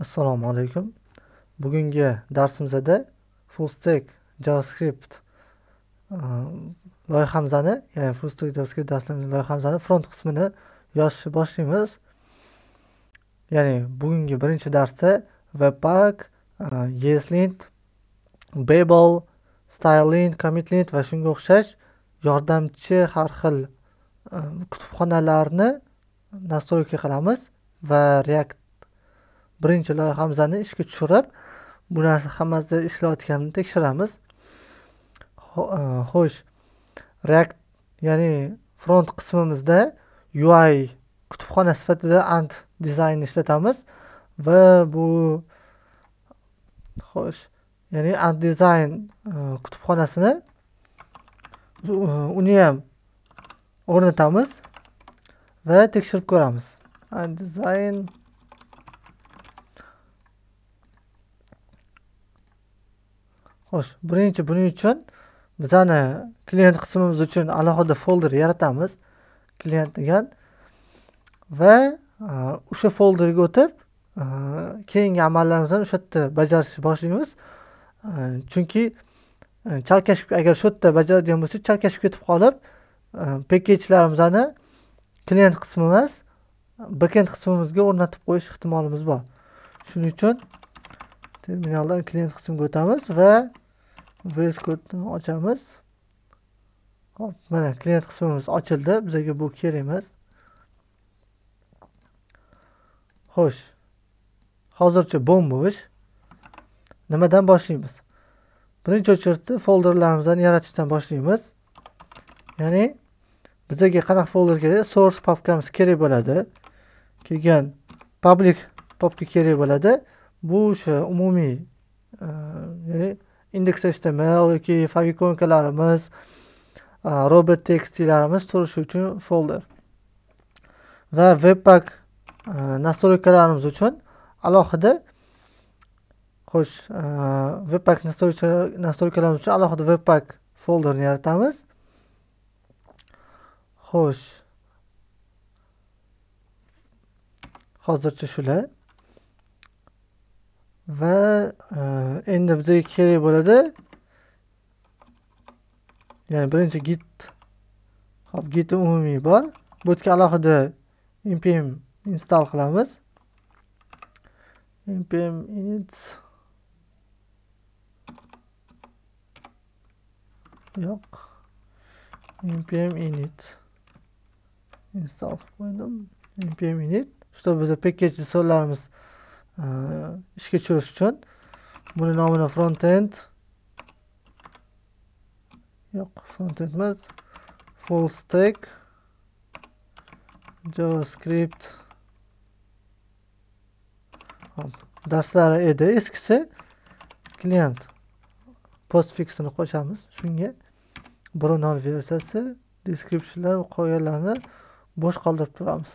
Assalomu alaykum. Bugungi darsimizda full stack JavaScript loyihamizani, ya'ni full stack JavaScript darsimizning loyihamizani front qismini yozishni boshlaymiz. Ya'ni bugungi birinchi darsda Webpack, ESLint, Babel, StyleLint, CommitLint va shunga o'xshash yordamchi har xil kutubxonalarni nastroyka qilamiz va React birinchi loyihamizni ishga tushirib, bu narsa hammasi ishlayotganini tekshiramiz. Xo'sh, React ya'ni front qismimizda UI kutubxona sifatida Ant dizaynni ishlatamiz va bu ya'ni Ant dizayn kutubxonasini uni ham o'rnatamiz va tekshirib ko'ramiz. Ant dizayn buning uchun bizani klient qismimiz uchun alohida folder yaratamiz. Klient degan va o'sha folderga o'tib, keyingi amallarimizni o'sha yerda bajarishni boshlaymiz. Chunki chalkashib, agar shu yerda bajaradigan bo'lsak, chalkashib ketib qolib, package-larimizni klient qismi emas, backend qismimizga o'rnatib qo'yish ehtimolimiz bor. Shuning uchun terminaldan klient qismiga o'tamiz va VS Code'ni ochamiz. Hop, mana klient qismimiz ochildi. Bizga bu kerak emas. Xo'sh. Hozircha bo'sh. Nimadan boshlaymiz? Birinchi o'chirda folderlarimizni yaratishdan boshlaymiz. Ya'ni bizga qanaqa folder kerak? Source papkamiz kerak bo'ladi. Keyin public papka kerak bo'ladi. Bu o'sha umumiy ya'ni index.html yoki favikonkalarimiz, robot tekstlarimiz turishi uchun folder. Va Webpack nastroykalarimiz uchun alohida Webpack nastroykalarimiz uchun alohida Webpack folderni yaratamiz. Xo'sh. Hozircha shular. Va endi bizga kerak bo'ladi. Ya'ni birinchi git umumiy bor. Bu yerga alohida npm install qilamiz. npm init npm init install qo'ydim. npm init чтобы biza package so'zlarimiz ishga tushirish uchun buni nomini frontend emas, full stack JavaScript darslari edi. Eskisi klient postfixini qo'shamiz. Shunga 1.0 versiyasi, descriptionlar va qo'yganlarni bo'sh qoldirib turamiz.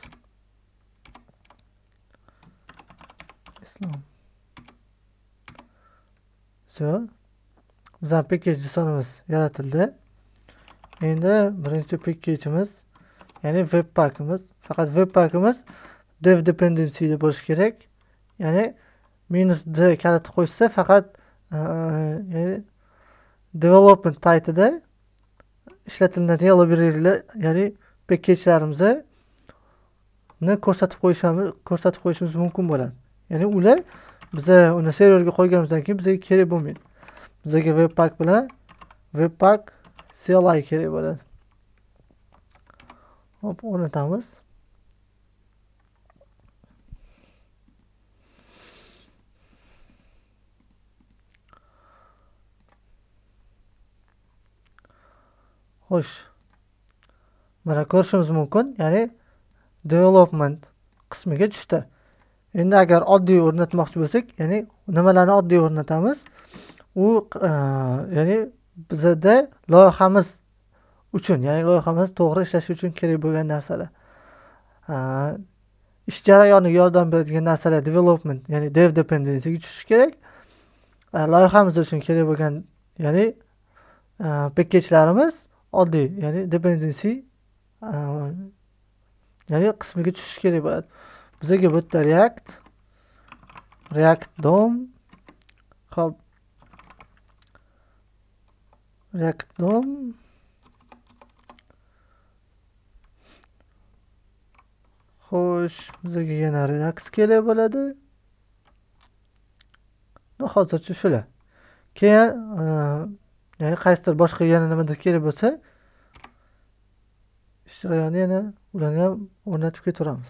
Bizning package sonimiz yaratildi. Endi birinchi package'imiz, ya'ni Webpack'imiz. Faqat Webpack'imiz dev dependency da bo'lishi kerak. Ya'ni -d kaliti qo'shsa faqat ya'ni development paytida ishlatiladigan library'lar, ya'ni package'larimizni ko'rsatib qo'yishimiz mumkin bo'ladi. Ya'ni ular biza uni serverga qo'yganimizdan keyin bizga kerak bo'lmaydi. Bizga Webpack bilan Webpack CLI kerak bo'ladi. Hop, o'rnatamiz. Xo'sh. Mana ko'rishimiz mumkin, ya'ni development qismiga tushdi. Endi agar oddiy o'rnatmoqchi bo'lsak, ya'ni nimalarni oddiy o'rnatamiz? U ya'ni bizda loyihamiz uchun, ya'ni loyihamiz to'g'ri ishlashi uchun kerak bo'lgan narsalar. Ish jarayoniga yordam beradigan narsalar development, ya'ni dev dependency'ga tushishi kerak. Loyihamiz uchun kerak bo'lgan, ya'ni package-larimiz oddiy, ya'ni dependency ya'ni qismiga tushishi kerak bo'ladi. Bizga bu yerda React React DOM. Hop. React DOM. Xo'sh, bizga yana React kerak bo'ladi. Hozircha shular. Keyin ya'ni qaysidir boshqa yana nimadir kerak bo'lsa, ishtirayani yana ularni ham o'rnatib ketaveramiz.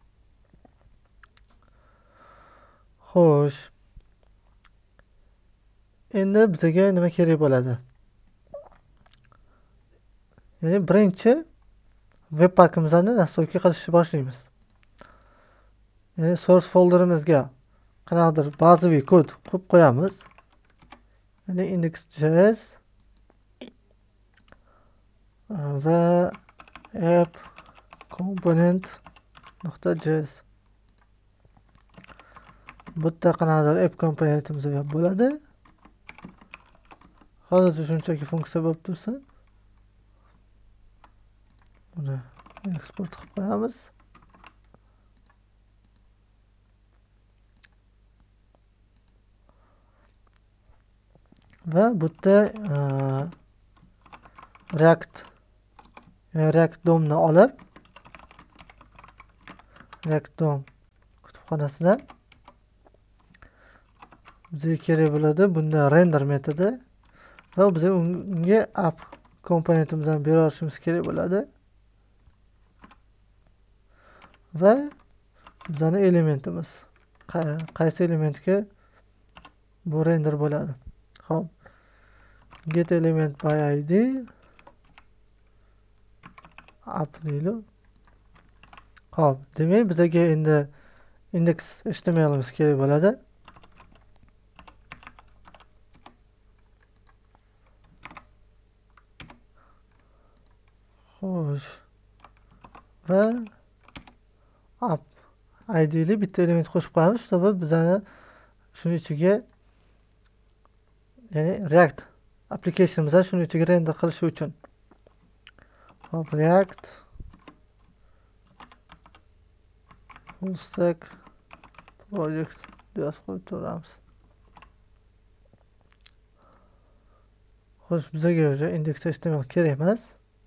Xo'sh. Endi bizga nima kerak bo'ladi? Ya'ni birinchi webpackimizni nastroyka qilishni boshlaymiz. Ya'ni source folderimizga qanaqadir bazaviy kod qo'yib qo'yamiz. Ya'ni index.js va app component.js. Bu yerda qanaqadir app komponentimiz ham bo'ladi. Hozircha shunchaki funksiya bo'lib tursin. Buni eksport qilib qo'yamiz. Va bu yerda React DOMni olib, React DOM kutubxonasidan bizga kerak bo'ladi bunda render metodi va biz unga app komponentimizni bera olishimiz kerak bo'ladi. Va bizning elementimiz qaysi elementga bu render bo'ladi. Xo'p. Get element by id app deydi. Xo'p, demak bizga endi index HTMLimiz kerak bo'ladi. Xo'sh. Va app idli bitta element qo'shib qo'yamiz, чтобы bizani shuning ichiga ya'ni React applicationimizni shuning ichiga render qilishi uchun. Hop, React full stack project deb qo'yib turamiz. Xo'sh, bizga o'sha index.html kerak emas.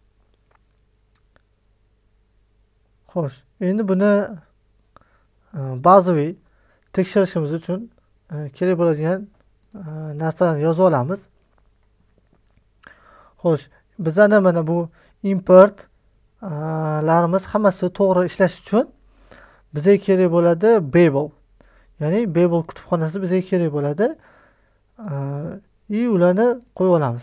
Xo'sh, endi buni bazaviy tekshirishimiz uchun kerak bo'ladigan narsalarni yozib olamiz. Xo'sh, bizani mana bu import larimiz hammasi to'g'ri ishlash uchun bizga kerak bo'ladi Babel. Ya'ni Babel kutubxonasi bizga kerak bo'ladi. Ularni qo'yib olamiz.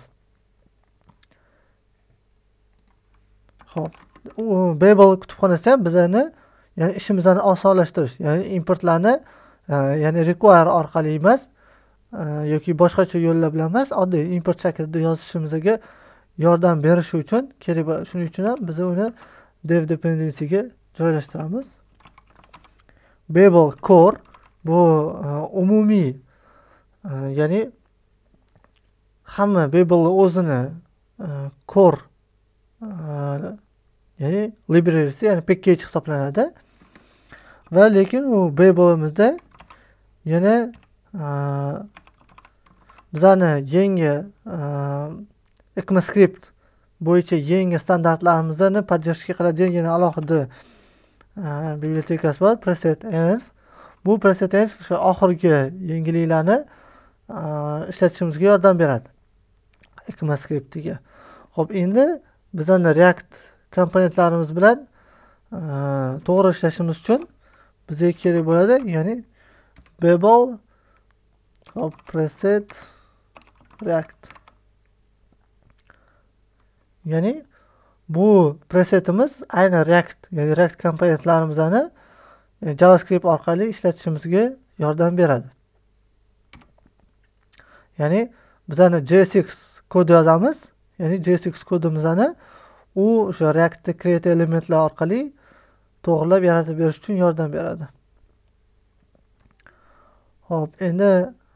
Xo'p, Babel kutubxonasi ham bizani ya'ni ishimizni osonlashtirish, ya'ni importlarni ya'ni require orqali emas yoki boshqacha yo'llar bilan emas, oddiy import shaklida yozishimizga yordam berishi uchun kerak bo'ladi. Shuning uchun ham biz uni dev dependency'ga joylashtiramiz. Babel core bu umumiy ya'ni hamma Babel'ning o'zini core ya'ni library'si, ya'ni package hisoblanadi. Va lekin u Babel'imizda yana bizani yangi ECMAScript bo'yicha yangi standartlarimizni podдержка qiladigan yana alohida bibliotekasi bor, preset.env. Bu preset.env o'sha oxirgi yangiliklarni ishlatishimizga yordam beradi ECMAScriptga. Xo'p, endi bizani React komponentlarimiz bilan to'g'ri ishlashimiz uchun bizga kerak bo'ladi, ya'ni Babel preset React. Ya'ni bu presetimiz aynan React, ya'ni React komponentlarimizni JavaScript orqali ishlatishimizga yordam beradi. Ya'ni bizani JSX kod yozamiz, ya'ni JSX kodimizni u o'sha React'da create elementlar orqali to'g'rilab yaratib berish uchun yordam beradi. Xo'p, endi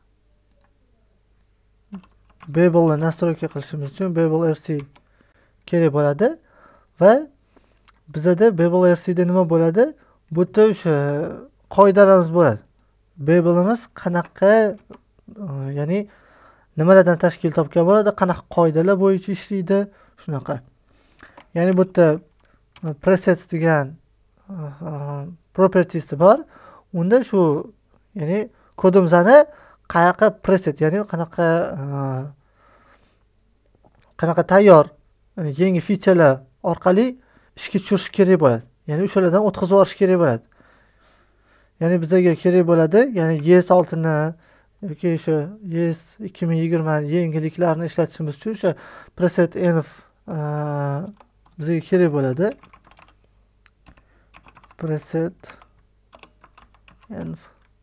Babel'ni nastroyka qilishimiz uchun Babel RC kerak bo'ladi va bizda Babel RC'da nima bo'ladi? Bu yerda o'sha qoidalarimiz bo'ladi. Babel'imiz qanaqa ya'ni nimalardan tashkil topgan bo'ladi, qanaqa qoidalar bo'yicha ishlaydi, shunaqa. Ya'ni bu yerda presets degan properties bor. Unda shu ya'ni kodimizni qanaqa preset, ya'ni qanaqa tayyor yangi featurelar orqali ishga tushirish kerak bo'ladi. Ya'ni o'shalardan o'tkazib olish kerak bo'ladi. Ya'ni bizga kerak bo'ladi, ya'ni ES6 ni yoki o'sha ES2020 yengilliklarini ishlatishimiz uchun o'sha preset env bizga kerak bo'ladi. Preset env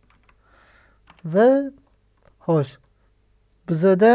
va xo'sh, bizda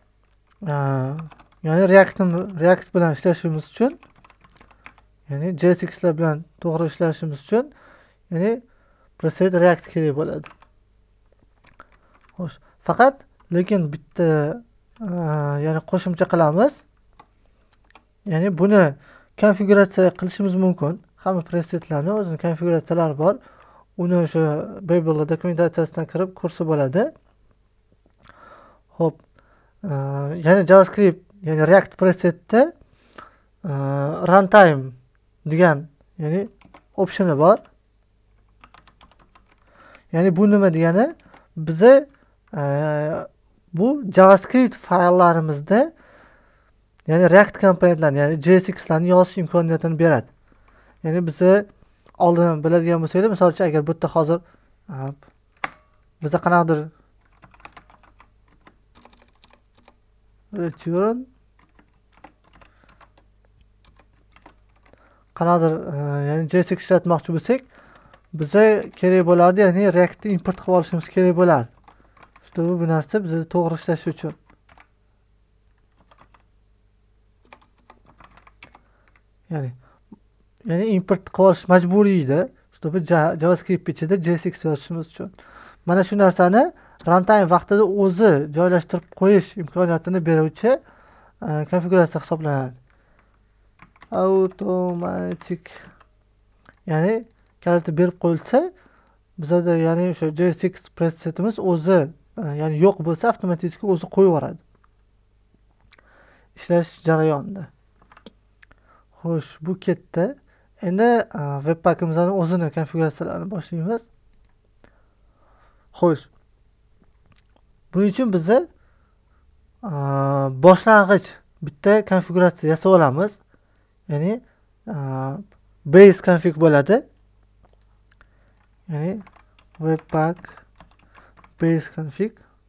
ya'ni React bilan ishlashimiz uchun, ya'ni JSX bilan to'g'ri ishlashimiz uchun, ya'ni preset React kerak bo'ladi. Xo'sh, faqat lekin bitta ya'ni qo'shimcha qilamiz. Ya'ni buni konfiguratsiya qilishimiz mumkin. Hamma presetlarning o'zining konfiguratsiyalari bor. Uni o'sha Babel dokumentatsiyasidan kirib ko'rsa bo'ladi. Xo'p, ya'ni JavaScript, ya'ni React presetda runtime degan ya'ni optioni bor. Ya'ni bu nima degani? Bize bu JavaScript fayllarimizda ya'ni React komponentlarni, ya'ni JSXlarni yozish imkoniyatini beradi. Ya'ni bize oldin biladigan bo'lsangiz, misol uchun agar bu yerda hozir biza qanaqadir return qanaqadir ya'ni JSX ishlatmoqchi bo'lsak, bize kerak bo'lardi, ya'ni Reactni import qilib olishimiz kerak bo'lardi. İşte bu narsa bizga to'g'ri ishlash uchun. Ya'ni import qilib olish majburiy edi. İşte bu JavaScript ichida JSX yozishimiz uchun. Mana shu narsani runtime vaqtida o'zi joylashtirib qo'yish imkoniyatini beruvchi konfiguratsiya hisoblanadi. Automatic, ya'ni kaliti berib qo'yilsa, bizda ya'ni o'sha JSX presetimiz o'zi ya'ni yo'q bo'lsa, avtomatik o'zi qo'yib yuboradi ishlash jarayonida. Xo'sh, bu ketdi. Endi webpackimizning o'zini konfiguratsiyalarini boshlaymiz. Xo'sh, buning uchun biza boshlang'ich bitta konfiguratsiya yasab olamiz. Ya'ni base config bo'ladi. Ya'ni webpack base config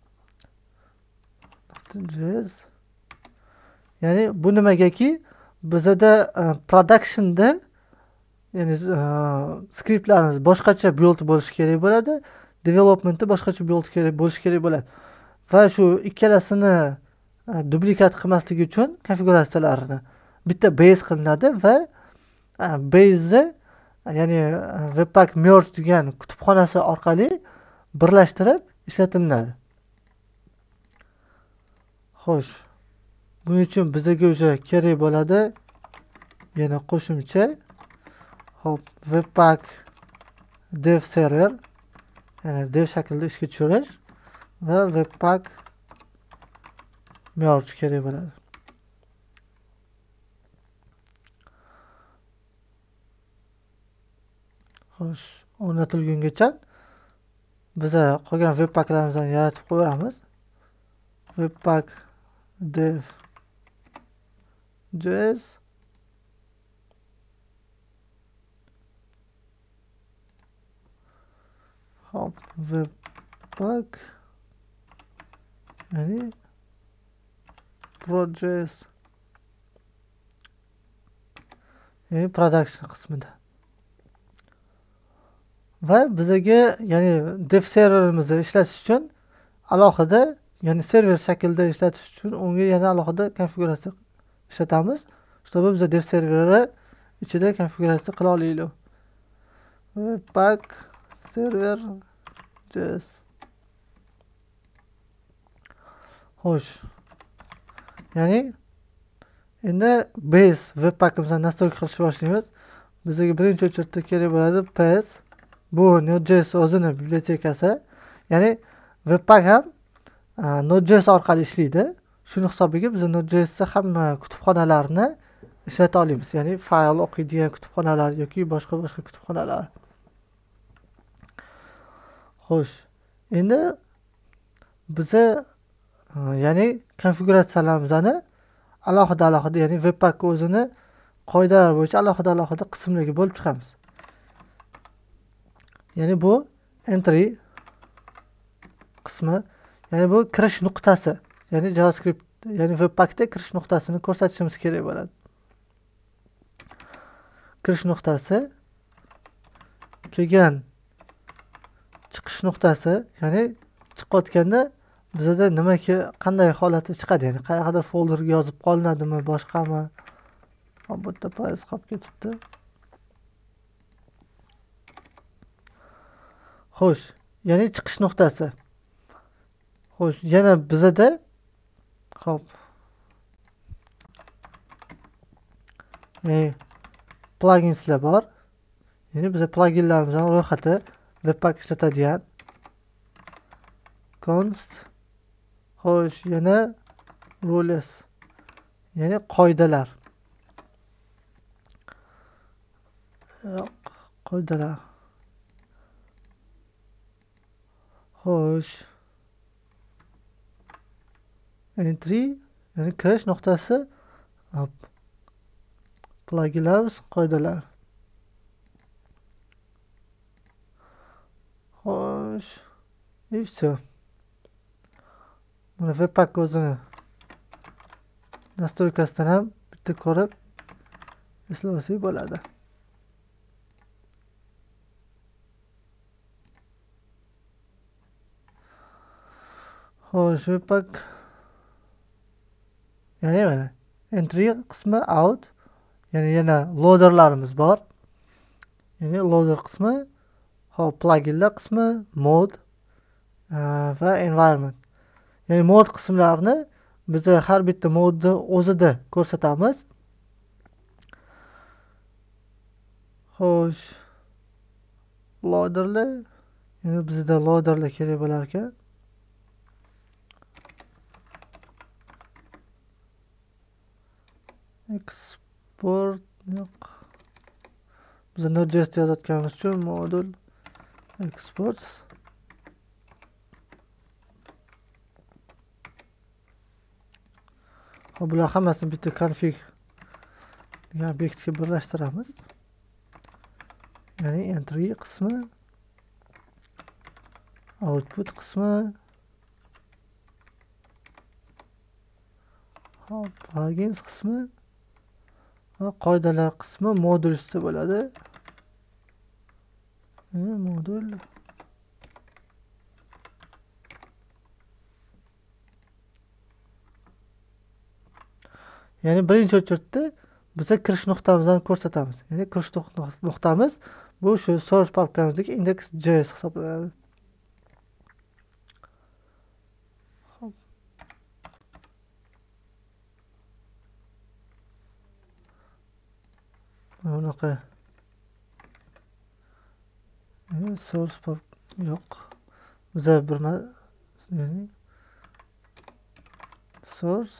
ya'ni bu nimagaki, bizda productionda ya'ni skriptlarimiz boshqacha build bo'lishi kerak bo'ladi, developmentda boshqacha build bo'lishi kerak bo'ladi. Va shu ikkalasini duplikat qilmaslik uchun konfiguratsiyalarni bitta base qilinadi va base ya'ni webpack merge degan kutubxonasi orqali birlashtirib ishlatiladi. Xo'sh, buning uchun bizga o'sha kerak bo'ladi yana qo'shimcha. Hop, webpack dev server, ya'ni dev shaklda ishga tushirish va webpack merge kerak bo'ladi. Xo'sh, o'rnatilgungacha biz qolgan webpacklarimizni yaratib qo'yamiz. Webpack dev js hop, webpack ya'ni project ya'ni production qismida. Va bizga ya'ni dev serverimizni ishlatish uchun alohida, ya'ni server shaklida ishlatish uchun unga yana alohida konfiguratsiya ishlatamiz. Чтобы biz dev serveri ichida konfiguratsiya qila olaylik. Webpack server js. Xo'sh. Ya'ni endi base webpackimizni nastroyka qilishni boshlaymiz. Bizga birinchi o'chirda kerak bo'ladi ps. Bu Node.js o'zini bibliotekasi. Ya'ni Webpack ham Node.js orqali ishlaydi. Shuning hisobiga biz Node.jsda hamma kutubxonalarni ishlata olamiz. Ya'ni fayl o'qiydigan kutubxonalar yoki boshqa kutubxonalar. Xo'sh, endi biza ya'ni konfiguratsiyalarimizni alohida ya'ni Webpack o'zini qoidalar bo'yicha alohida qismlarga bo'lib chiqamiz. Ya'ni bu entry qismi, ya'ni bu kirish nuqtasi. Ya'ni JavaScript, ya'ni Webpackda kirish nuqtasini ko'rsatishimiz kerak bo'ladi. Kirish nuqtasi, kelgan chiqish nuqtasi, ya'ni chiqayotganda bizda qanday holati chiqadi, ya'ni qayergadir folderga yozib qolinadimi, boshqami? Bu yerda fayl qolib ketibdi. Xo'sh, ya'ni chiqish nuqtasi. Xo'sh, yana bizda pluginslar bor. Ya'ni biz pluginlarimizning ro'yxati Webpack ishlatadigan const. Xo'sh, yana rules, ya'ni qoidalar. Qoidalar. Xo'sh, entry, ya'ni kirish nuqtasi, pluginlarimiz, qoidalar. Xo'sh, все. Buni Webpack o'zini nastroykasidan ham bitta ko'rib eslab olsak bo'ladi. Xo'sh, Webpack, ya'ni mana entry qismi, out, ya'ni yana loaderlarimiz bor. Ya'ni loader qismi, hop, pluginlar qismi, mode va environment. Ya'ni mod qismlarini biz har bitta modni o'zida ko'rsatamiz. Xo'sh, loaderlar, ya'ni bizda loaderlar kerak bo'lar ekan. Export yo'q. Biz Node.js yozayotganimiz uchun modul export. Bular hammasini bitta config degan obyektga birlashtiramiz. Ya'ni entry qismi, output qismi, plugins qismi va qoidalar qismi modul ustida bo'ladi. Modul. Ya'ni birinchi o'chirtda biza kirish nuqtamizni ko'rsatamiz. Ya'ni kirish nuqtamiz bu shu source papkamizdagi index.js hisoblanadi. Xo'p. Bunaqa source pap yo'q. Biza ya'ni source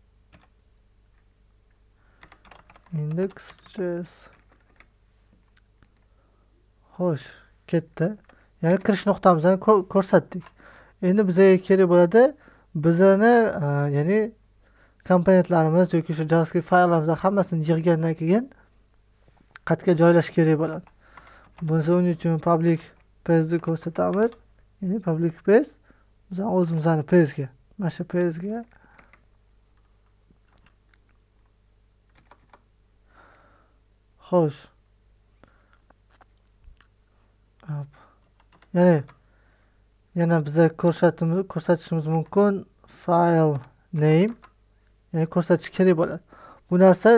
index.js. Xo'sh, ketdi. Ya'ni kirish nuqtamizni ko'rsatdik. Endi bizga kerak bo'ladi, bizani ya'ni komponentlarimiz yoki shu JavaScript fayllarimizni hammasini yig'gandan keyin qayerga joylash kerak bo'ladi. Buning uchun public page'ni ko'rsatamiz. Ya'ni public page biz o'zimizning page'ga, mana shu page'ga xo'sh. Ya'ni yana biza ko'rsatishimiz mumkin file name, ya'ni ko'rsatish kerak bo'ladi. Bu narsa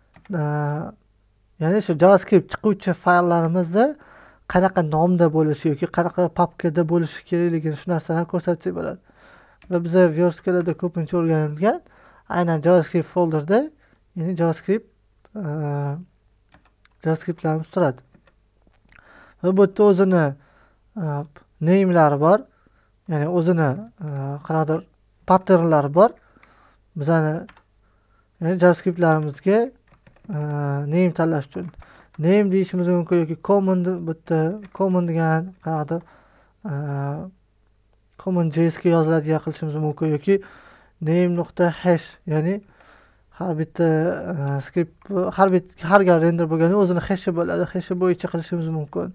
ya'ni shu JavaScript chiquvchi fayllarimizni qanaqa nomda bo'lishi yoki qanaqa papkada bo'lishi kerakligini shu narsalarni ko'rsatsak bo'ladi. Va biza verskalarda ko'pincha o'rganilgan aynan JavaScript folderda, ya'ni JavaScriptlarimiz turadi. Va bu yerda o'zini name'lari bor. ya'ni o'zini qanaqadir patternlari bor. Bizani ya'ni JavaScriptlarimizga name tanlash uchun name deyishimiz mumkin yoki common bitta common degan qanaqadir common JS ga yoziladigan qilishimiz mumkin yoki name.hash ya'ni har bitta skript har gal render bo'lganda o'zini hashi bo'ladi. Hashi bo'yicha qilishimiz mumkin.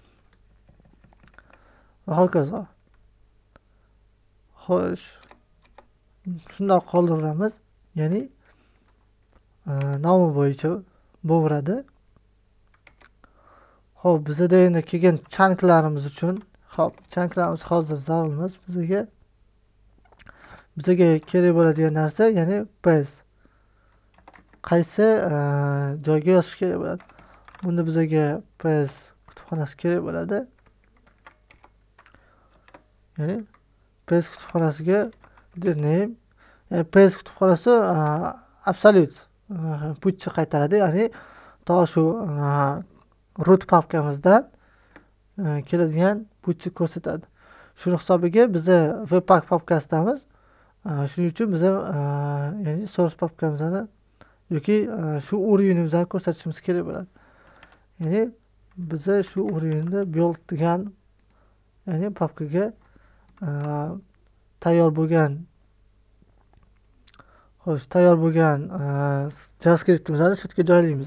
Va hokazo. Xo'sh. Shunday qoldiramiz. Ya'ni nomi bo'yicha bo'veradi. Xo'p, bizda endi kelgan chunklarimiz uchun, xo'p, chunklarimiz hozir zarur emas bizga. Bizga kerak bo'ladigan narsa, ya'ni biz qaysi joyga yozish kerak bo'ladi. Bunda bizga biz kutubxonasi kerak bo'ladi. Ya'ni biz kutubxonasiga name, ya'ni biz kutubxonasi absolute putchi qaytaradi, ya'ni to shu root papkamizdan keladigan putchi ko'rsatadi. Shuning hisobiga biz webpack papkasidamiz. Shuning uchun biz ya'ni source papkamizni yoki shu urinimizni ko'rsatishimiz kerak bo'ladi. Ya'ni biz shu urinni build degan ya'ni papkaga tayyor bo'lgan JavaScriptimizni shu yerga joylaymiz.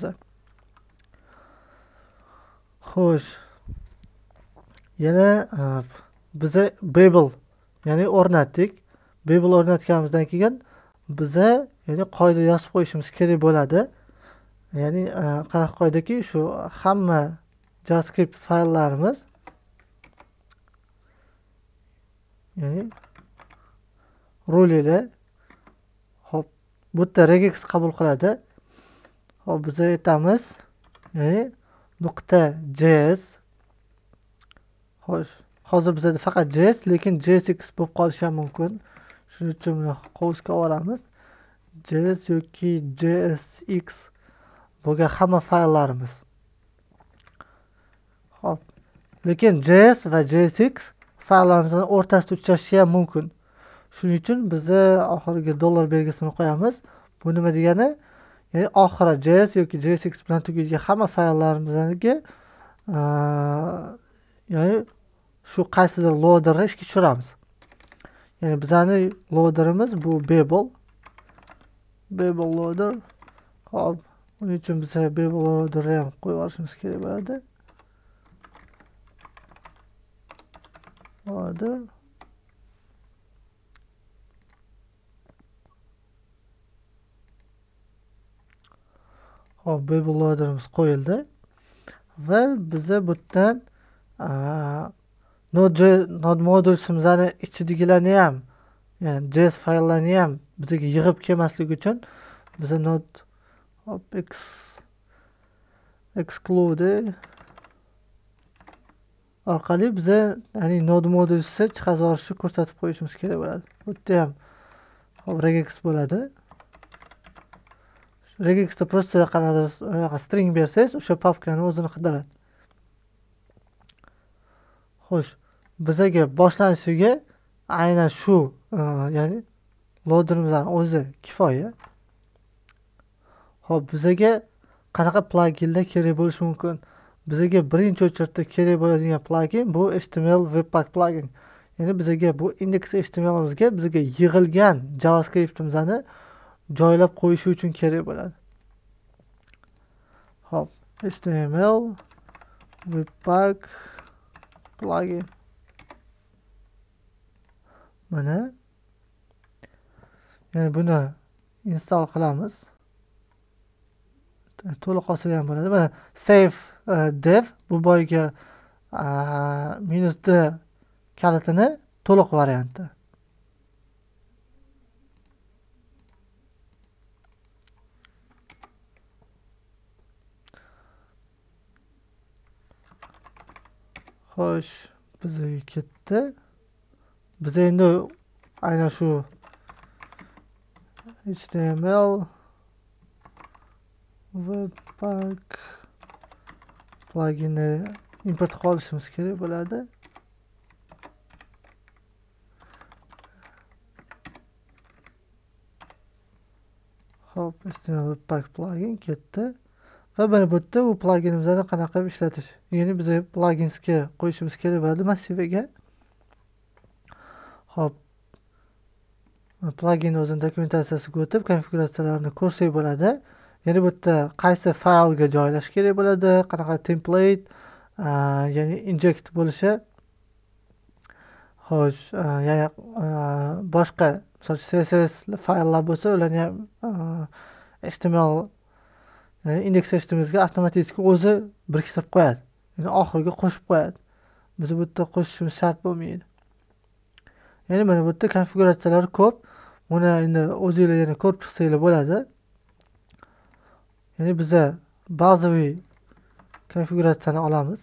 Xo'sh. Yana biz Babel ya'ni o'rnatdik. Babel o'rnatganimizdan keyin biza ya'ni qoida yozib qo'yishimiz kerak bo'ladi. Ya'ni qanaqa qoidaki, shu hamma JavaScript fayllarimiz ya'ni rollar hop bu yerda regex qabul qiladi. Hop biz aytamiz ya'ni .js. Xo'sh, hozir bizda faqat js, lekin jsx bo'lib qolishi ham mumkin. Shuning uchun buni qovusga olamiz. js yoki jsx bo'lgan hamma fayllarimiz. Hop. Lekin js va jsx fayllarimizni o'rtasida uchrashi ham mumkin. Shuning uchun biz oxiriga dollar belgisini qo'yamiz. Bu nima degani? Ya'ni oxiri js yoki jsx bilan tugaydigan hamma fayllarimizni ya'ni shu qaysidir loaderni ishga tushiramiz. Ya'ni bizning loaderimiz bu Babel loader. Hop, uning uchun biz Babel loaderni ham qo'yib olishimiz kerak bo'ladi. Loader. Hop, Babel loaderimiz qo'yildi. Va biz bu yerdan Node modulimizni ichidagilarni ham, ya'ni JS fayllarni ham bizga yig'ib kelmasligi uchun biz Node exclude orqali biz ya'ni Node modulisi chiqarib olishni ko'rsatib qo'yishimiz kerak bo'ladi. Bu yerda ham regex bo'ladi. Regexda просто qanaqadir string bersangiz, o'sha papkani o'zini qidiradi. Xo'sh, bizga boshlanishiga aynan shu ya'ni loaderimizning o'zi kifoya. Xo'p, bizga qanaqa pluginlar kerak bo'lishi mumkin? Bizga birinchi o'chirda kerak bo'ladigan plugin bu HTML Webpack plugin. Ya'ni bizga bu index.html'imizga bizga yig'ilgan JavaScript'imizni joylab qo'yishi uchun kerak bo'ladi. Hop, HTML Webpack plugin. Mana. Ya'ni buni install qilamiz. To'liq olsa ham bo'ladi. Mana save dev bu boyga -d kalitini to'liq varianti. Xo'sh, bizga ketdi. Biz endi aynan shu HTML Webpack pluginni import qilishimiz kerak bo'ladi. Hop, HTML Webpack plugin ketdi. Va mana bu yerda u pluginimizni qanaqa ishlatish. Ya'ni biz pluginsga qo'yishimiz kerak bo'ladi massiviga. Hop. Plugin o'zining dokumentatsiyasiga o'tib, konfiguratsiyalarini ko'rsak bo'ladi. Ya'ni bu yerda qaysi faylga joylash kerak bo'ladi, qanaqa template, ya'ni inject bo'lishi. Xo'sh, ya'ni boshqa misol CSS fayllar bo'lsa, ularni ham HTML indeks HTMLga avtomatik o'zi biriktirib qo'yadi. Ya'ni oxiriga qo'shib qo'yadi. Biz bu yerda qo'shishimiz shart bo'lmaydi. Ya'ni mana bu yerda konfiguratsiyalar ko'p. Buni endi o'zingizlar yana ko'rib chiqsanglar bo'ladi. Ya'ni biz bazaviy konfiguratsiyani olamiz.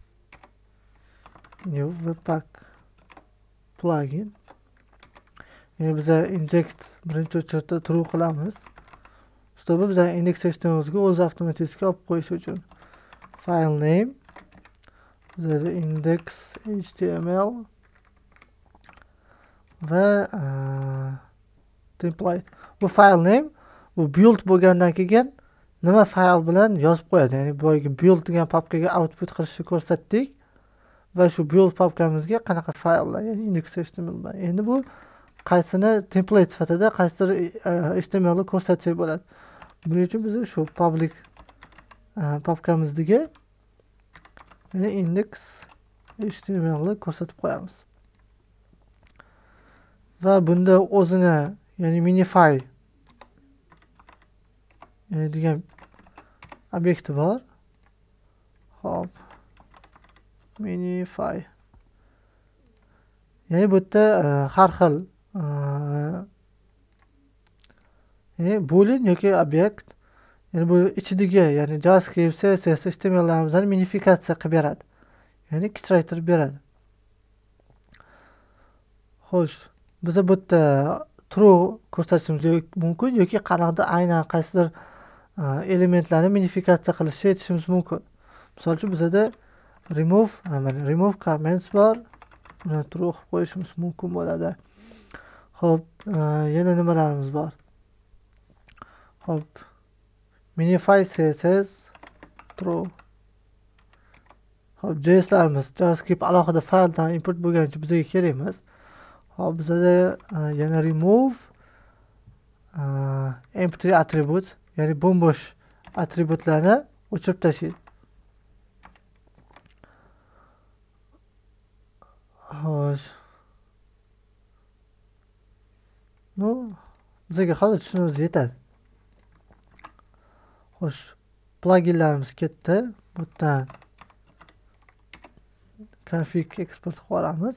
New Webpack plugin. Ya'ni biz inject birinchi o'chirda true qilamiz. Чтобы biz indeks HTMLga o'zi avtomatik olib qo'yish uchun. File name bizda index html va template. Bu file name bu build bo'lgandan keyin nima fayl bilan yozib qo'yadi. Ya'ni boyagi build degan papkaga output qilishni ko'rsatdik va shu build papkamizga qanaqa fayllar, ya'ni index.html bilan. Endi bu qaysini template sifatida qaysidir HTML ni ko'rsatsak bo'ladi. Buning uchun biz shu public papkamizga ya'ni index.html ni ko'rsatib qo'yamiz. Va bunda o'zini ya'ni minify degan obyekti bor. Hop. Minify. Ya'ni bu yerda har xil boolean yoki obyekt, ya'ni bu ichidagi, ya'ni JavaScript, CSS, HTML'larimizni minifikatsiya qilib beradi. Ya'ni kichraytirib beradi. Xo'sh, biz bu yerda true ko'rsatishimiz mumkin yoki qanaqadir aynan qaysidir elementlarni minifikatsiya qilishga yetishimiz mumkin. Misol uchun bizda remove comments bor. Buni true qilib qo'yishimiz mumkin bo'ladi. Xo'p, yana nimalarimiz bor? Hop. Minify CSS true. Hop, JS'larimiz JavaScript alohida fayldan import bo'lgani uchun bizga kerak emas. Hop, bizda yana remove empty attributes, ya'ni bo'sh attributlarni o'chirib tashlaydi. Xo'sh. Bizga hozir tushunimiz yetadi. Xo'sh, pluginlarimiz ketdi. Bu yerdan config export qilib olamiz.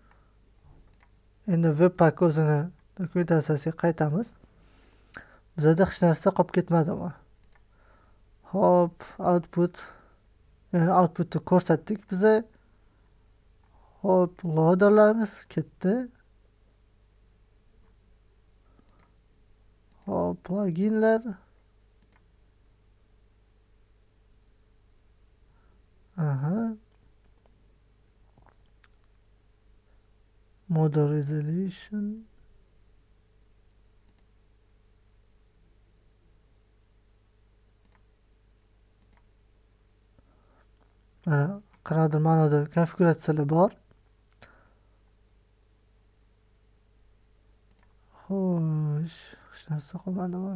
Endi Webpack o'zini dokumentatsiyasiga qaytamiz. Bizda hech narsa qolib ketmadimi? Hop, output. Ya'ni outputni ko'rsatdik biza. Hop, loaderlarimiz ketdi. Hop, pluginlar. Model resolution. Mana qanaqadir ma'noda konfiguratsiyalar bor. Xo'sh, hech narsa qolmadimi?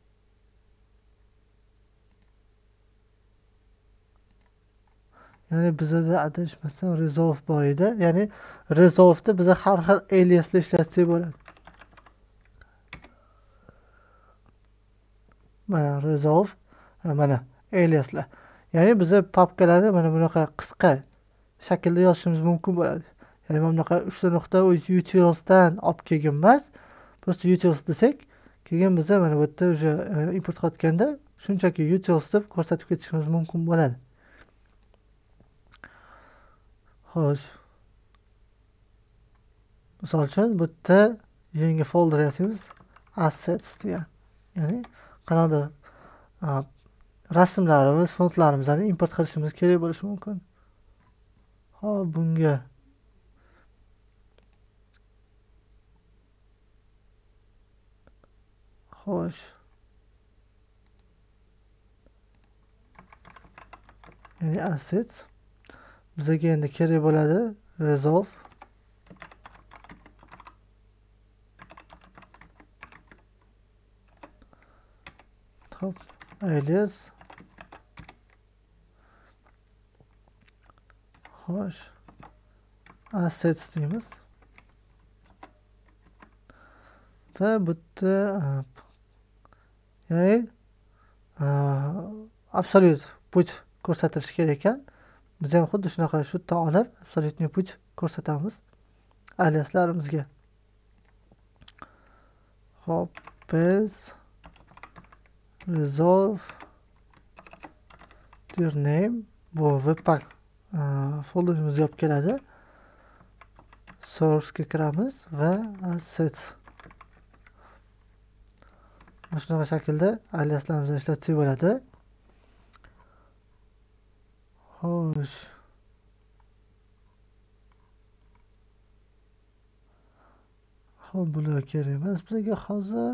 Ya'ni bizda adashmasam resolve bor edi. Ya'ni resolve'da biz har xil aliaslar ishlatsak bo'ladi. Mana resolve, mana aliaslar. Ya'ni biz papkalarni mana bunaqa qisqa shaklda yozishimiz mumkin bo'ladi. Ya'ni mana bunaqa 3 nuqta utilsdan olib kelgan emas. Просто utils desak, keyin biz mana bu yerda o'sha import qilayotganda shunchaki utils deb ko'rsatib ketishimiz mumkin bo'ladi. Xo'sh. Misol uchun bu yerda yangi folder yasaymiz, assets degan. Ya'ni qanaqadir rasmlarimiz, fontlarimizni import qilishimiz kerak bo'lishi mumkin. Hop, bunga xo'sh. ya'ni assets. Bizga endi kerak bo'ladi resolve. Hop, alias. Xo'sh. Assets deymiz. Va bu yerda ya'ni absolute puch ko'rsatilishi kerak ekan. Biz ham xuddi shunaqa shu yerdan olib absolute puch ko'rsatamiz aliaslarimizga. Hop, biz resolve your name bu webpack folderimizga olib keladi. Source ga kiramiz va assets. Shunaqa shaklda aliaslarimizni ishlatsak bo'ladi. Xo'sh. Xo'p, bular kerak emas bizga hozir.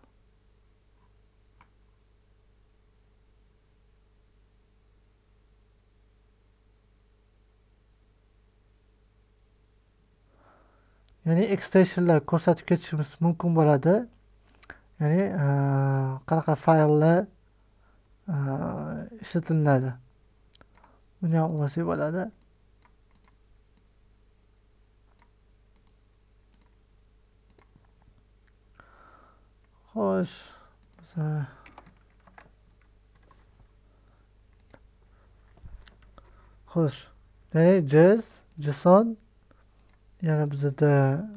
Ya'ni extensionlar ko'rsatib ketishimiz mumkin bo'ladi. Ya'ni qanaqa fayllar ishlatiladi. Buni ham olsak bo'ladi. Xo'sh, xo'sh. Ya'ni JSON yana bizda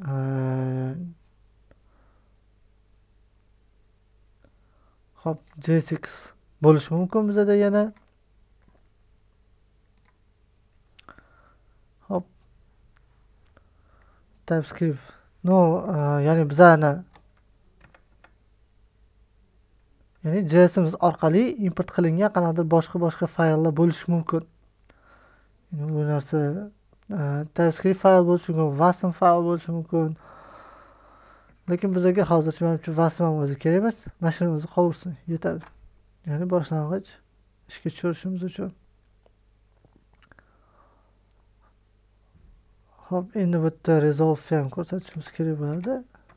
hop JSX bo'lishi mumkin bizda yana. Hop. TypeScript. No, ya'ni bizani ya'ni JSimiz orqali import qilingan qanaqadir boshqa fayllar bo'lishi mumkin. Ya'ni bu narsa TypeScript fayl bo'lishi mumkin, Wasm fayl bo'lishi mumkin. Lekin bizga hozircha menimcha Wasm ham o'zi kerak emas. Mashina o'zi qovursin, yetadi. Ya'ni boshlang'ich ishga tushirishimiz uchun. Hop, endi bu yerda resolve ham ko'rsatishimiz kerak bo'ladi.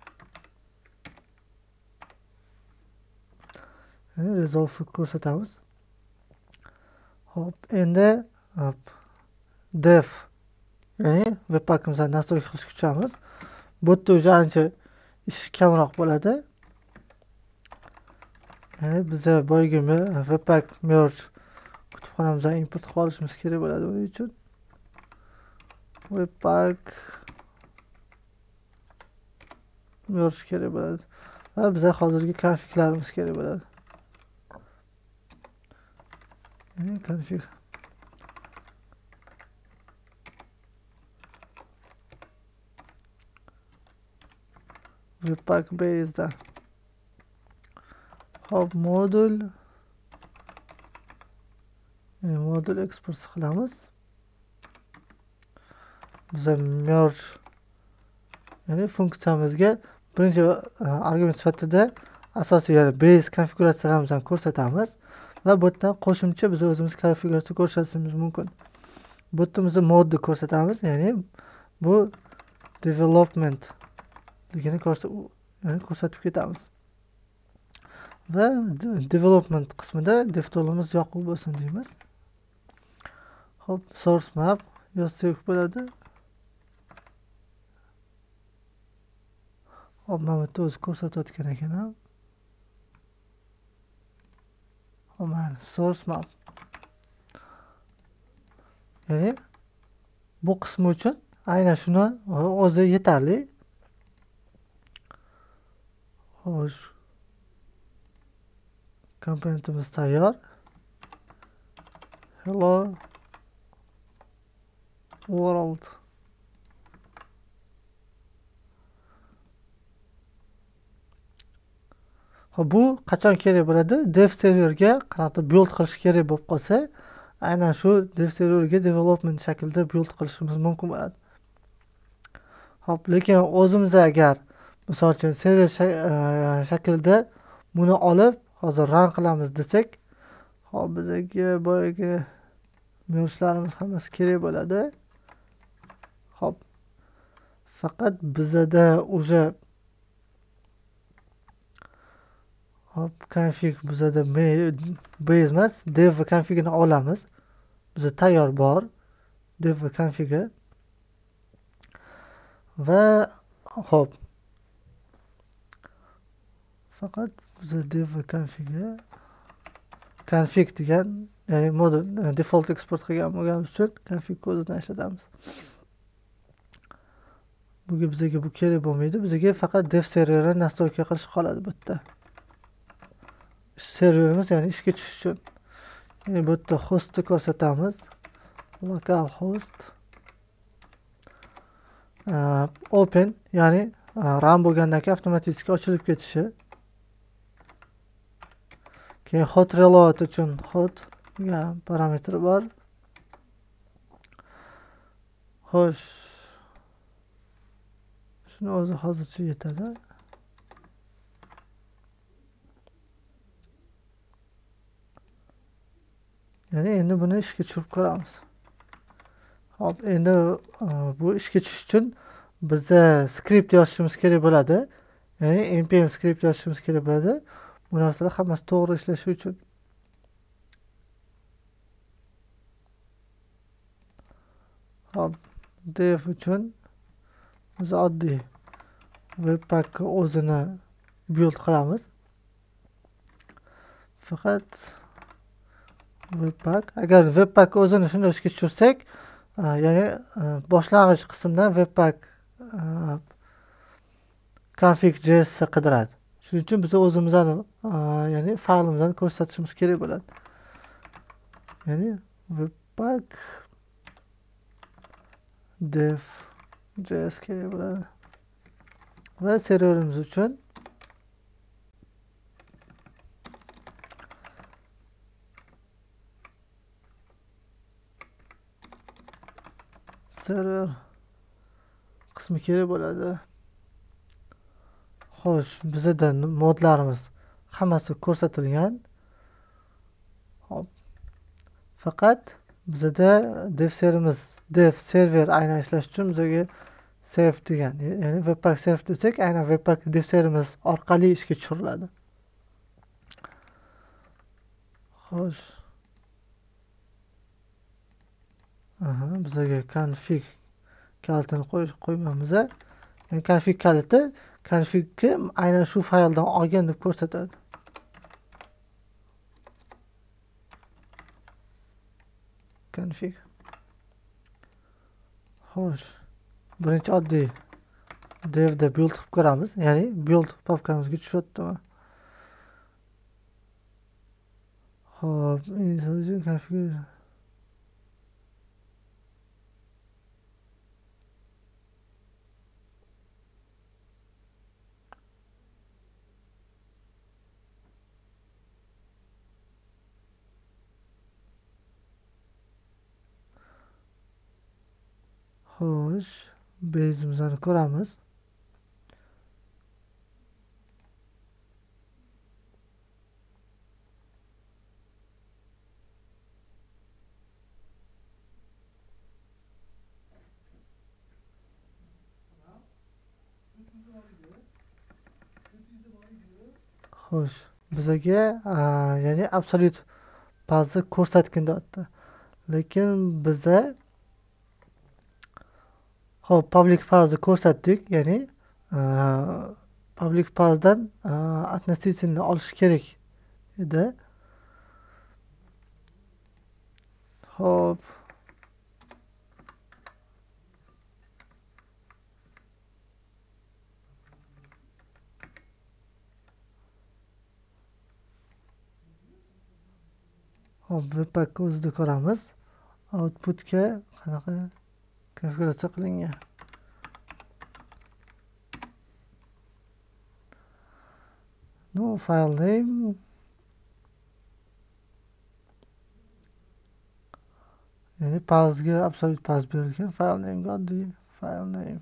Resolve ko'rsatamiz. Hop, endi dev ya'ni webpackimizni nastroyka qilishga tushamiz. Bu yerda o'sha ancha ish kamroq bo'ladi. Ya'ni bizga boyagi webpack merge kutubxonamizdan import qilib olishimiz kerak bo'ladi buning uchun. Webpack merge kerak bo'ladi. Va bizga hozirgi konfiglarimiz kerak bo'ladi. Ya'ni config webpack base'da hop modul export qilamiz. Biz merge ya'ni funksiyamizga birinchi argument sifatida asosiy ya'ni base konfiguratsiyalarimizni ko'rsatamiz va bu yerdan qo'shimcha biz o'zimiz konfiguratsiya ko'rsatishimiz mumkin. Bu yerda biz modni ko'rsatamiz, ya'ni bu development ligini ko'rsatib ketamiz. Va development qismida devtoolimiz yoqib bo'lsin deymiz. Hop, source map yozsak bo'ladi. Hop, mana bu yerda o'zi ko'rsatayotgan ekan ham. Hop, mana source map. Ya'ni bu qism uchun aynan shuni o'zi yetarli. Xo'sh. Komponentimiz tayyor. Hello world. Bu qachon kerak bo'ladi? Dev serverga qanaqadir build qilish kerak bo'lib qolsa, aynan shu dev serverga development shaklida build qilishimiz mumkin bo'ladi. Hop, lekin o'zimiz agar misol uchun server shaklida buni olib hozir run qilamiz desak, hop bizga boyagi merge'larimiz hammasi kerak bo'ladi. Hop. Faqat bizada уже hop config bizada base emas, dev va config'ini olamiz. Bizda tayyor bor dev va config'i. Va hop. Faqat bizda dev va config degan, ya'ni modul default export qilgan bo'lganimiz uchun config kodini ishlatamiz. Bizga bu kerak bo'lmaydi. Bizga faqat dev serverini nastroyka qilish qoladi bu yerda. Serverimiz ya'ni ishga tushish uchun. Ya'ni bu yerda hostni ko'rsatamiz. Local host open, ya'ni run bo'lgandan keyin avtomatik ochilib ketishi. Keyin hot reload uchun hot degan parametr bor. Xo'sh. Shuni o'zi hozircha yetadi. Ya'ni endi buni ishga tushirib ko'ramiz. Hop, endi bu ishga tushish uchun bizga skript yozishimiz kerak bo'ladi. Ya'ni npm skript yozishimiz kerak bo'ladi. Bu narsalar hammasi to'g'ri ishlashi uchun. Hop, dev uchun biz oddiy webpack o'zini build qilamiz. Faqat webpack, agar webpack o'zini shunday ishga tushirsak, ya'ni boshlang'ich qismdan webpack config.js qidiradi. Shuning uchun biz o'zimizni ya'ni faylimizni ko'rsatishimiz kerak bo'ladi. Ya'ni webpack dev.js kerak bo'ladi. Va serverimiz uchun server qismi kerak bo'ladi. Xo'sh, bizda modlarimiz hammasi ko'rsatilgan. Hop. Faqat bizda dev server aynan ishlash uchun bizga serve degan, ya'ni webpack serve desak, aynan webpack dev serverimiz orqali ishga tushiriladi. Xo'sh. Bizga config kalitini qo'ymaymiz. Ya'ni config kaliti configni aynan shu fayldan olgan deb ko'rsatadi. Config. Xo'sh. Birinchi oddiy devda build qilib ko'ramiz. Ya'ni build papkamizga tushyaptimi? Xo'p, installation config. Xo'sh, base'imizni ko'ramiz. Xo'sh, bizga ya'ni absolute pathni ko'rsatgin deyapti. Lekin biza hop, public pathni ko'rsatdik, ya'ni public pathdan относительно olish kerak edi. Hop. Hop, webpack o'zida ko'ramiz. Outputga qanaqa konfiguratsiya qilingan. No file name. Ya'ni pathga absolute path berilgan, file name ga oddiy file name.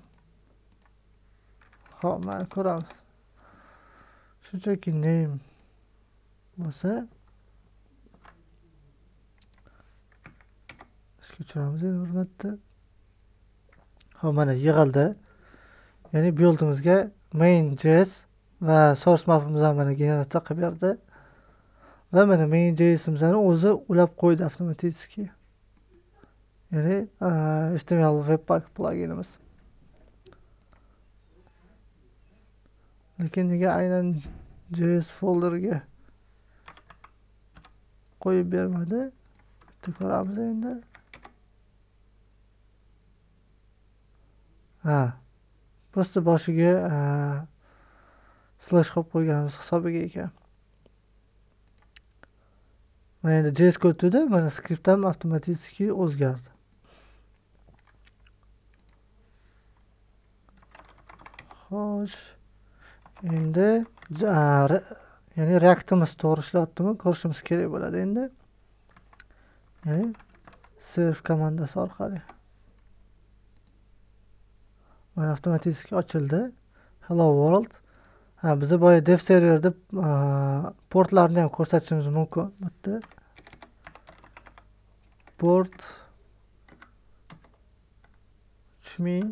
Hop, mana ko'ramiz. Shunchaki name bo'lsa ishga tushiramiz endi bir marta. Hop, mana yig'ildi. Ya'ni buildimizga main.js va source mapimiz ham mana generatsiya qilib berdi. Va mana main.jsimizni o'zi ulab qo'ydi avtomatik. Ya'ni HTML Webpack pluginimiz. Lekin nega aynan JS folderga qo'yib bermadi? Bitta ko'ramiz endi. Prosta boshiga slash qo'yib qo'yganimiz hisobiga ekan. Mana endi JS kodida mana skript ham avtomatik o'zgardi. Xo'sh, endi ya'ni React'imiz to'g'ri ishlayaptimi ko'rishimiz kerak bo'ladi endi. Ya'ni serve komandasi orqali. Mana avtomatik ochildi. Hello world. Biza boya dev serverda portlarni ham ko'rsatishimiz mumkin. Bitta port 3000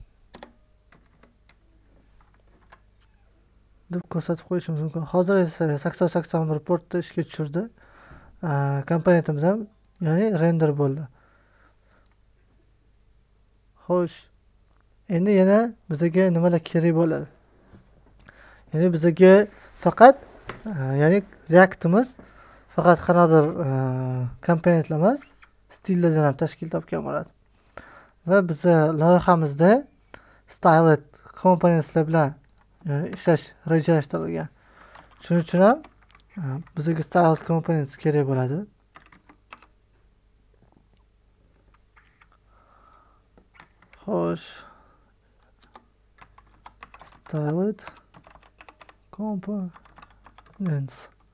deb ko'rsatib qo'yishimiz mumkin. Hozir esa 8081 portda ishga tushirdi. Komponentimiz ham ya'ni render bo'ldi. Xo'sh, endi yana bizga nimalar kerak bo'ladi? Ya'ni bizga faqat ya'ni React'imiz faqat qanaqadir komponentlar emas, stillardan ham tashkil topgan bo'ladi. Va biza loyihamizda styled componentslar bilan ishlash rejalashtirilgan. Shuning uchun ham bizga styled components kerak bo'ladi. Xo'sh, styled components.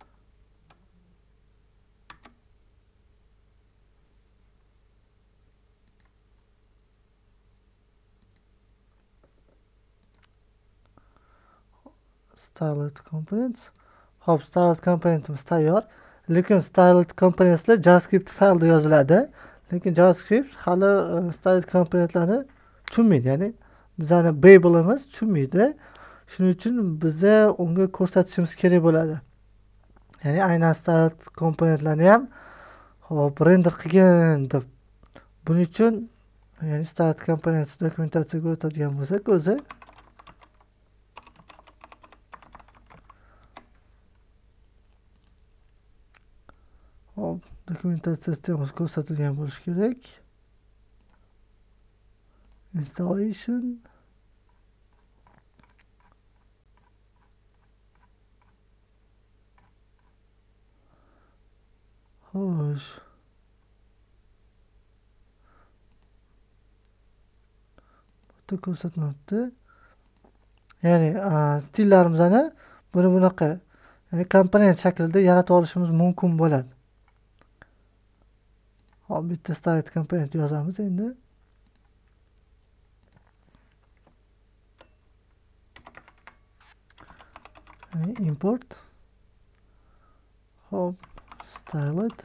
Styled components. Hop, styled componentimiz tayyor. Lekin styled componentslar JavaScript faylda yoziladi. Lekin JavaScript hali styled componentlarni tushunmaydi. Ya'ni bizning Babel'imiz tushunmaydi. Shuning uchun biza unga ko'rsatishimiz kerak bo'ladi. Ya'ni aynan styled komponentlarni ham hop render qilgin deb. Buning uchun ya'ni styled components dokumentatsiyaga o'tadigan bo'lsak, o'zi hop dokumentatsiyasida ham ko'rsatilgan bo'lishi kerak. Installation. Xo'sh. Bu ko'rsatmabdi. Ya'ni stillarimizni bunaqa ya'ni komponent shaklida yaratib olishimiz mumkin bo'ladi. Hop, bitta styled komponent yozamiz endi. Import. Hop, styled.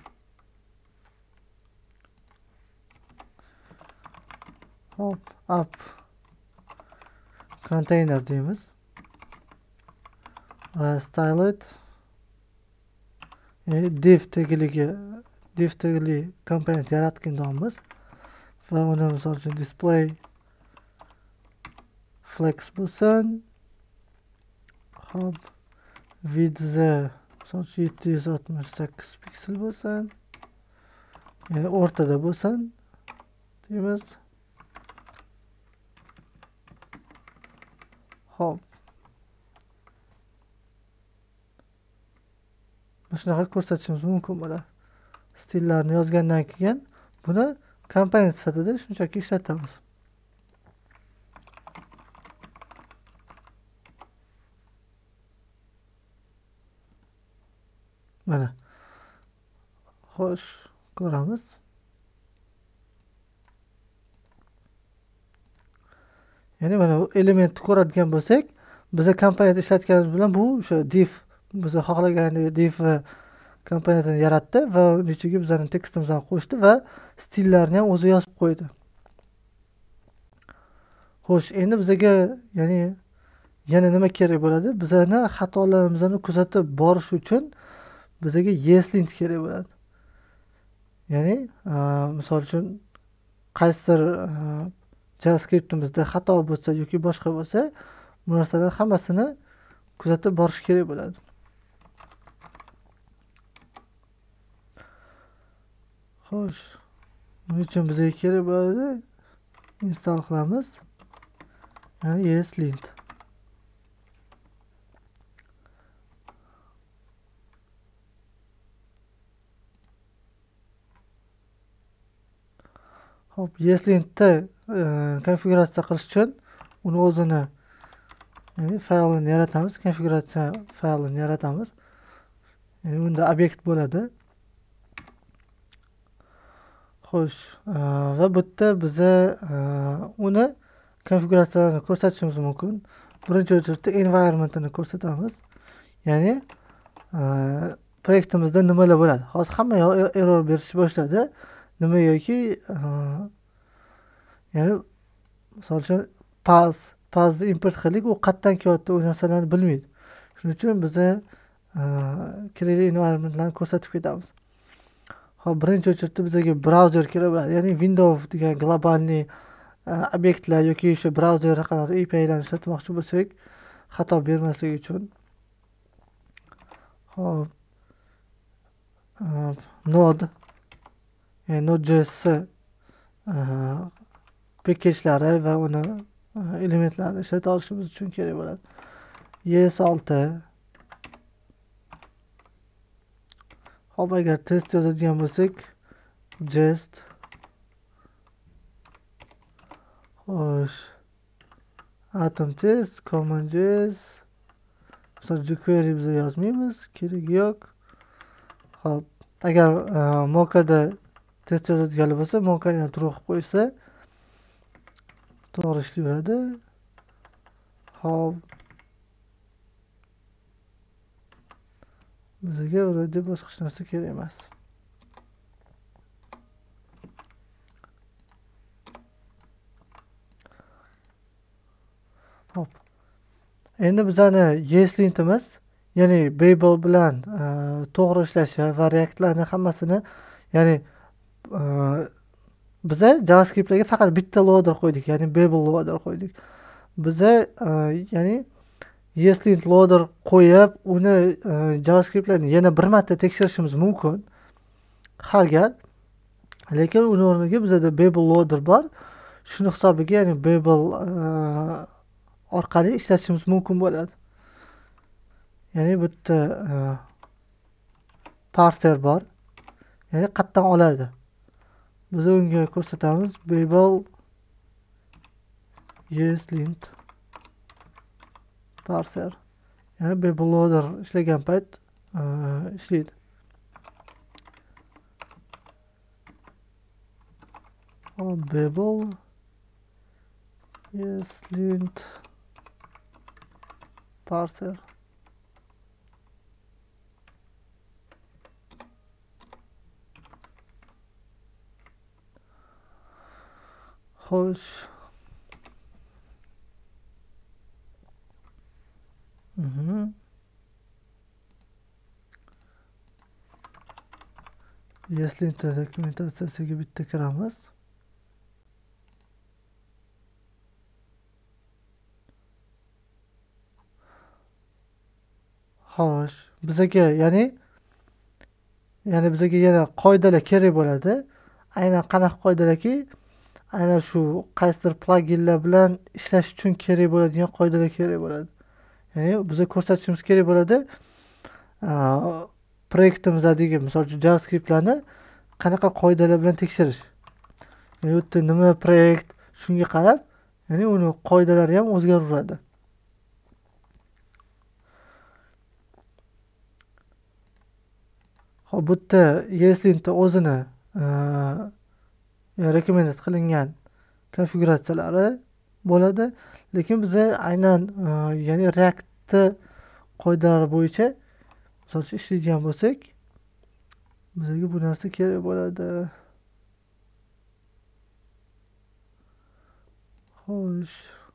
Hop, up container deymiz. Styled div tagli komponent yaratgan deymiz. Va uni misol uchun display flex bo'lsin. Hop, width misol uchun 768 piksel bo'lsin. Ya'ni o'rtada bo'lsin deymiz. Hop. Shunaqa ko'rsatishimiz mumkin bo'ladi. Stillarni yozgandan keyin buni komponent sifatida shunchaki ishlatamiz. Mana. Xo'sh, ko'ramiz. Ya'ni mana bu elementni ko'radigan bo'lsak, biza komponent ishlatganimiz bilan bu o'sha div biza xohlagan div komponentini yaratdi va uning ichiga bizning tekstimizni qo'shdi va stillarini ham o'zi yozib qo'ydi. Xo'sh, endi bizga ya'ni yana nima kerak bo'ladi? Bizlarni xatolarimizni kuzatib borish uchun bizga ESLint kerak bo'ladi. Ya'ni misol uchun qaysidir JavaScriptimizda xato bo'lsa yoki boshqa bo'lsa, bu narsalar hammasini kuzatib borish kerak bo'ladi. Xo'sh, buning uchun bizga kerak bo'ladi, install qilamiz. Ya'ni ESLint. Hop, ESLintni konfiguratsiya qilish uchun uni o'zini ya'ni faylini yaratamiz, konfiguratsiya faylini yaratamiz. Ya'ni unda obyekt bo'ladi. Xo'sh, va bu yerda biza uni konfiguratsiyalarini ko'rsatishimiz mumkin. Birinchi o'rinda environmentini ko'rsatamiz. Ya'ni proyektimizda nimalar bo'ladi? Hozir hamma error berishni boshladi. Nima yoki ya'ni misol uchun pathni import qildik, u qayerdan kelyapti, u narsalarni bilmaydi. Shuning uchun biza kerakli environmentlarni ko'rsatib ketamiz. Hop, birinchi o'rinda bizga brauzer kerak bo'ladi. Ya'ni Windows degan globalniy obyektlar yoki o'sha brauzer qanaqa API'larni ishlatmoqchi bo'lsak, xato bermasligi uchun. Hop, Node ya'ni Node.js paketlari va uni elementlarini ishlata olishimiz uchun kerak bo'ladi. ES6. Hop, agar test yozadigan bo'lsak, jest. Xo'sh, atom test, common.js. Misol jQuery biz yozmaymiz, keragi yo'q. Hop, agar Mocka'da test yozadigan bo'lsa, Mocka'ni ham true qilib qo'ysa, to'g'ri ishlayveradi. Hop, bizga uradi, boshqa hech narsa kerak emas. Hop. Endi bizani ESLintimiz, ya'ni Babel bilan to'g'ri ishlashi va React'larni hammasini, ya'ni biza JavaScript'ga faqat bitta loader qo'ydik, ya'ni Babel loader qo'ydik. Biza ya'ni ESLint loader qo'yib, uni JavaScript'larni yana bir marta tekshirishimiz mumkin har gal. Lekin uni o'rniga bizda Babel loader bor. Shuni hisobiga, ya'ni Babel orqali ishlatishimiz mumkin bo'ladi. Ya'ni bu yerda parser bor. Ya'ni qayerdan oladi. Biz unga ko'rsatamiz Babel ESLint parser. Ya'ni Babel loader ishlagan payt ishlaydi. Babel ESLint parser. Xo'sh. ESLint dokumentatsiyasiga bitta kiramiz. Xo'sh, bizga ya'ni bizga yana qoidalar kerak bo'ladi. Aynan qanaqa qoidalarki, aynan shu qaysidir pluginlar bilan ishlash uchun kerak bo'ladigan qoidalar kerak bo'ladi. Ya'ni biza ko'rsatishimiz kerak bo'ladi. Proyektimimizdagi, misol uchun JavaScriptlarni qanaqa qoidalar bilan tekshirish. Ya'ni u yerda nima proyekt, shunga qarab, ya'ni uni qoidalari ham o'zgaraveradi. Xo'p, bu yerda ESLintda o'zini recommended qilingan konfiguratsiyalari bo'ladi, lekin biza aynan ya'ni React qoidalari bo'yicha misol uchun ishlaydigan bo'lsak, bizga bu narsa kerak bo'ladi. Xo'sh.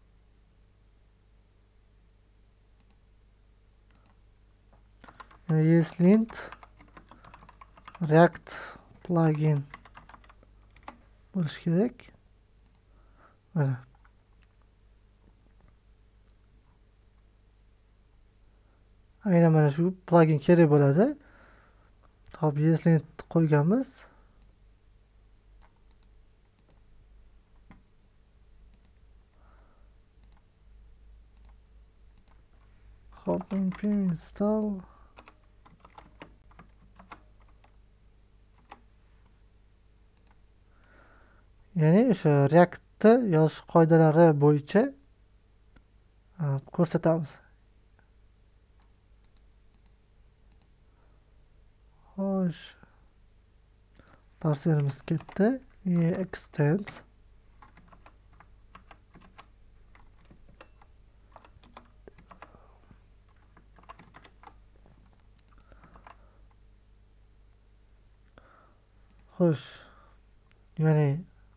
ESLint React plugin bo'lishi kerak. Mana. Aynan mana shu plugin kerak bo'ladi. Hop, ESLint qo'yganmiz. Hop, npm install. Ya'ni o'sha React'ni yozish qoidalari bo'yicha ko'rsatamiz. Xo'sh. Parserimiz ketdi. Extends. Xo'sh. Ya'ni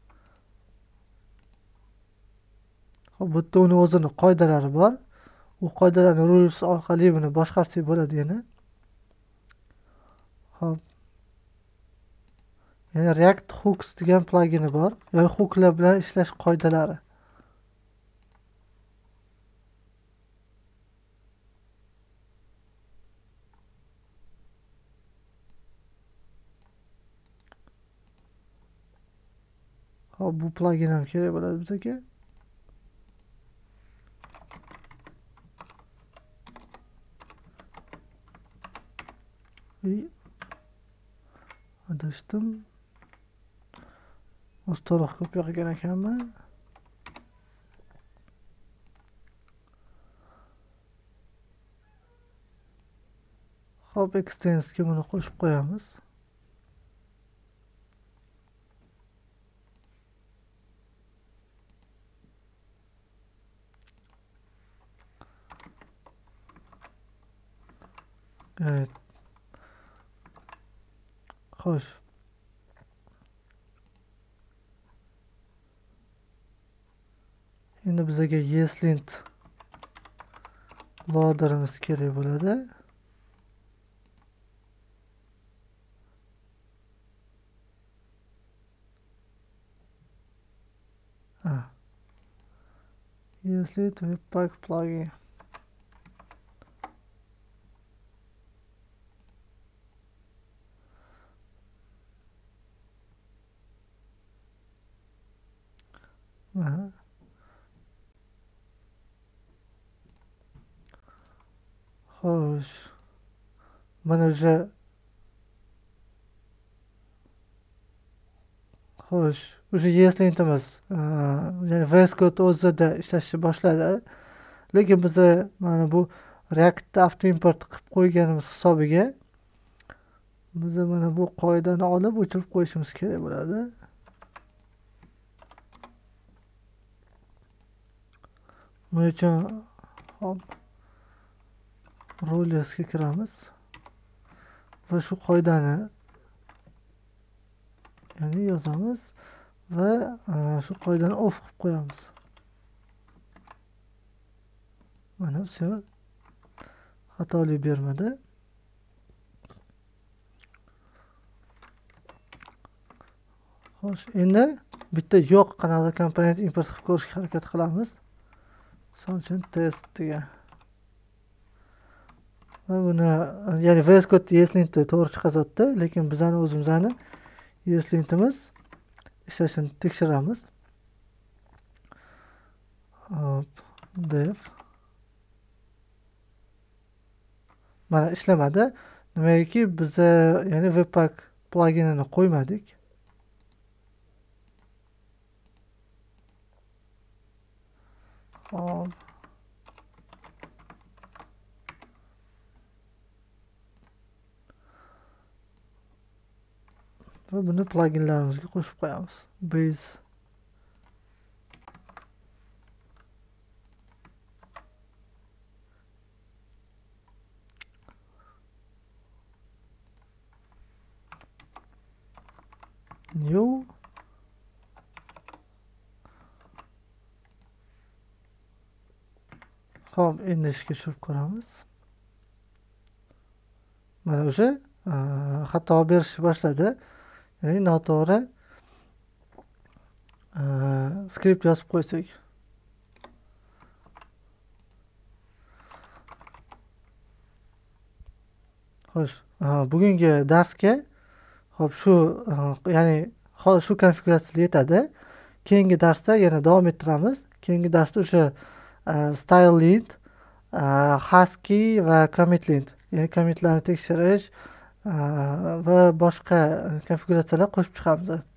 bu yerda uni o'zini qoidalari bor. U qoidalarni rules orqali buni boshqarsak bo'ladi yana. Hop. Ya'ni React Hooks degan plugini bor. Ya'ni hooklar bilan ishlash qoidalari. Hop, bu plugin ham kerak bo'ladi bizga. Adashdim. O'z to'liq kopiya qilgan ekanman. Hop, extensga buni qo'shib qo'yamiz. Evet. Xo'sh. Endi bizga ESLint loaderimiz kerak bo'ladi. ESLint Webpack plugin. Xo'sh. Mana o'sha ESLintimiz ya'ni VS Code o'zida ishlashni boshladi. Lekin biz mana bu React'da auto import qilib qo'yganimiz hisobiga biz mana bu qoidani olib o'chirib qo'yishimiz kerak bo'ladi. Buning uchun hop rolesga kiramiz va shu qoidani ya'ni yozamiz va shu qoidani off qilib qo'yamiz. Mana bu xatolik bermadi. Xo'sh, endi bitta yo'q qanaqa komponent import qilib ko'rishga harakat qilamiz. Misol uchun test degan. Va buni ya'ni VS Code ESLintni to'g'ri chiqaryapti, lekin bizani o'zimizni ESLintimiz ishlashini tekshiramiz. Hop, dev. Mana ishlamadi. Nimagaki biz ya'ni Webpack pluginini qo'ymadik. Hop. Va buni pluginlarimizga qo'shib qo'yamiz. Base new Hop, endi ishga tushirib ko'ramiz. Mana o'sha xato berishni boshladi. Ya'ni noto'g'ri skript yozib qo'ysak. Xo'sh, bugungi darsga hop shu ya'ni shu konfiguratsiya yetadi. Keyingi darsda yana davom ettiramiz. Keyingi darsda o'sha style lint, husky va commit lint, ya'ni commitlarni tekshirish va boshqa konfiguratsiyalar qo'shib chiqamiz.